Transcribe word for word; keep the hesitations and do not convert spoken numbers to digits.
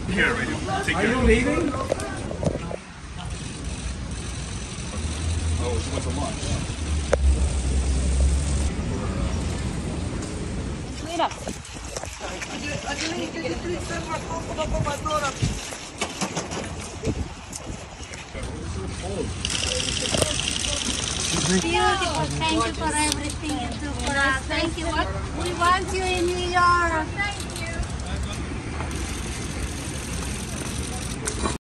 Here, radio. Take Are care. you leaving? Oh, she went to lunch. Mira. Beautiful. Thank you for everything you do for us. Thank you. We want you in New York.